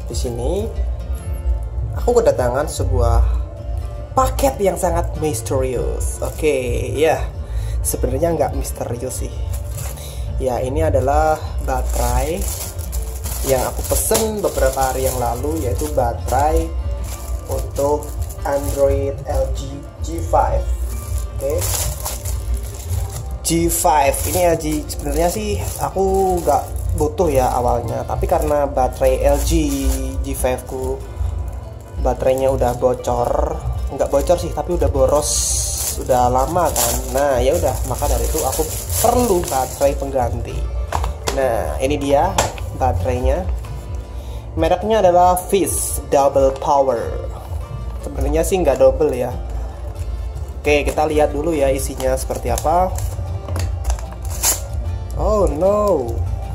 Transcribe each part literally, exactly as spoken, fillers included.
Di sini aku kedatangan sebuah paket yang sangat misterius. Oke, ya. Sebenarnya nggak misterius sih. Ya, ini adalah baterai yang aku pesen beberapa hari yang lalu, yaitu baterai untuk Android L G G five. Oke. G five ini L G sebenarnya sih aku nggak butuh ya awalnya, tapi karena baterai L G G five ku baterainya udah bocor, nggak bocor sih tapi udah boros, udah lama kan. Nah ya udah, maka dari itu aku perlu baterai pengganti. Nah ini dia baterainya, mereknya adalah Fish Double Power. Sebenarnya sih nggak double ya. Oke, kita lihat dulu ya isinya seperti apa. Oh no.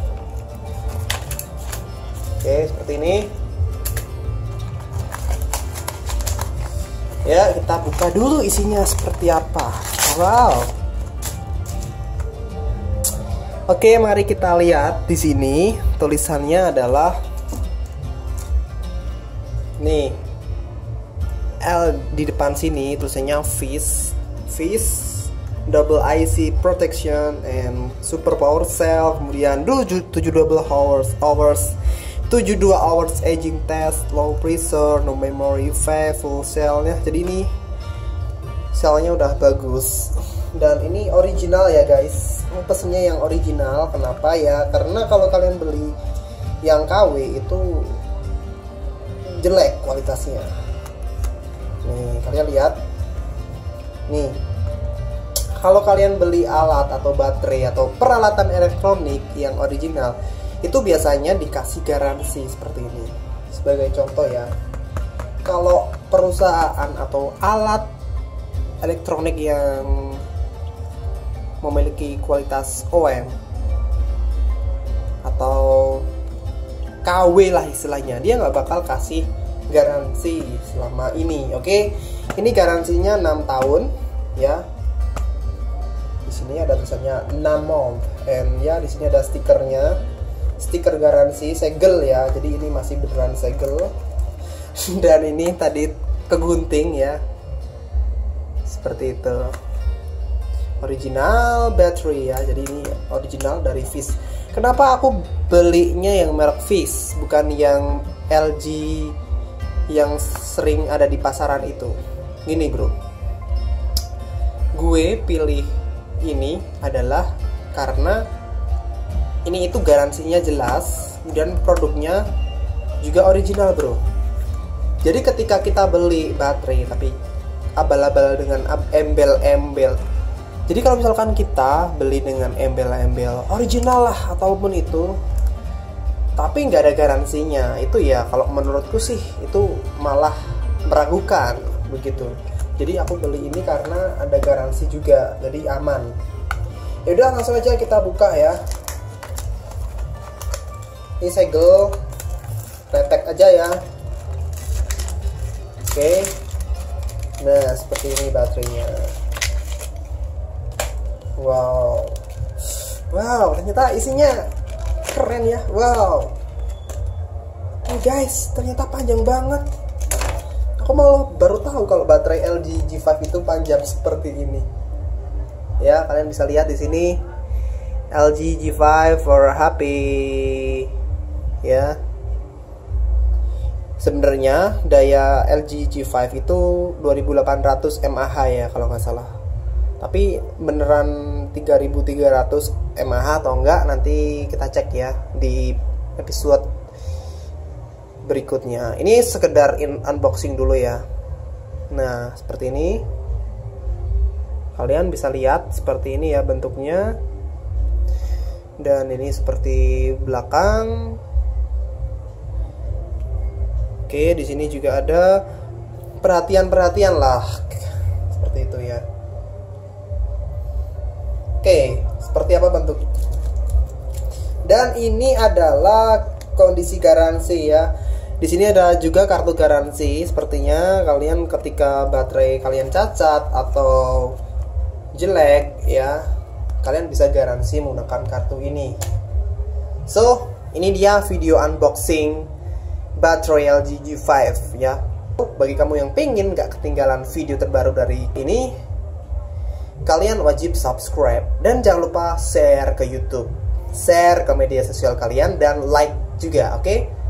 Oke, seperti ini. Ya, kita buka dulu isinya seperti apa. Wow. Oke, mari kita lihat di sini. Tulisannya adalah nih. L di depan sini tulisannya Fish Fish Double I C Protection and Super Power Cell. Kemudian tujuh double hours hours tujuh puluh dua hours aging test, low pressure, no memory, full cellnya. Jadi ini selnya udah bagus dan ini original ya guys. Ini pesennya yang original. Kenapa ya? Karena kalau kalian beli yang K W itu jelek kualitasnya. Nih kalian lihat. Nih kalau kalian beli alat atau baterai atau peralatan elektronik yang original, itu biasanya dikasih garansi seperti ini. Sebagai contoh ya, kalau perusahaan atau alat elektronik yang memiliki kualitas O E M atau K W lah istilahnya, dia nggak bakal kasih garansi selama ini. Oke, ini garansinya enam tahun ya. Di sini ada tulisannya enam month, and ya di sini ada stikernya. Stiker garansi segel ya, jadi ini masih beneran segel. Dan ini tadi kegunting ya, seperti itu. Original battery ya, jadi ini original dari Fish. Kenapa aku belinya yang merek Fish, bukan yang L G yang sering ada di pasaran itu? Gini bro, gue pilih ini adalah karena ini itu garansinya jelas, dan produknya juga original bro. Jadi ketika kita beli baterai tapi abal-abal dengan embel-embel, jadi kalau misalkan kita beli dengan embel-embel original lah ataupun itu, tapi nggak ada garansinya, itu ya kalau menurutku sih itu malah meragukan begitu. Jadi aku beli ini karena ada garansi juga, jadi aman. Yaudah langsung aja kita buka ya. Ini segel, retek aja ya. Oke. Nah seperti ini baterainya. Wow, wow, ternyata isinya keren ya. Wow. Oh guys, ternyata panjang banget. Aku malah baru tahu kalau baterai L G G five itu panjang seperti ini. Ya, kalian bisa lihat di sini L G G five for happy. Ya. Sebenarnya daya L G G five itu dua ribu delapan ratus mAh ya kalau nggak salah. Tapi beneran tiga ribu tiga ratus mAh atau enggak nanti kita cek ya di episode berikutnya. Ini sekedar in unboxing dulu ya. Nah, seperti ini. Kalian bisa lihat seperti ini ya bentuknya. Dan ini seperti belakang. Oke, di sini juga ada perhatian-perhatian lah. Seperti itu ya. Oke, seperti apa bentuknya? Dan ini adalah kondisi garansi ya. Di sini ada juga kartu garansi. Sepertinya kalian ketika baterai kalian cacat atau jelek ya, kalian bisa garansi menggunakan kartu ini. So, ini dia video unboxing baterai L G G lima ya. Bagi kamu yang pengen gak ketinggalan video terbaru dari ini, kalian wajib subscribe dan jangan lupa share ke YouTube, share ke media sosial kalian, dan like juga, oke? Okay?